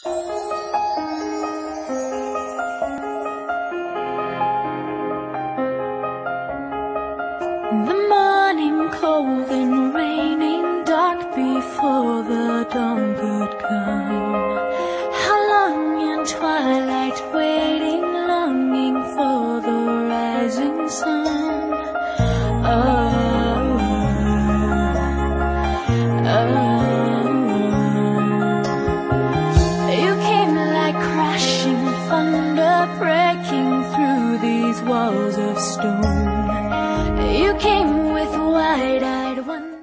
The morning cold and raining, dark before the dawn could come. How long in twilight waiting, longing for the rising sun. You came like crashing thunder, breaking through these walls of stone. You came with wide-eyed wonder.